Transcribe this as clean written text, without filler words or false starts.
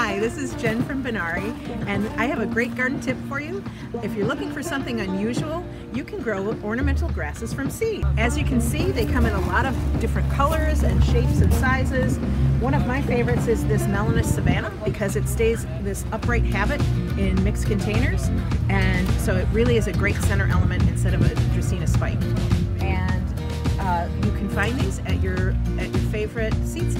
Hi, this is Jen from Benary, and I have a great garden tip for you. If you're looking for something unusual, you can grow ornamental grasses from seed. As you can see, they come in a lot of different colors and shapes and sizes. One of my favorites is this Melinis Savannah because it stays this upright habit in mixed containers, and so it really is a great center element instead of a Dracaena spike. And you can find these at your favorite seed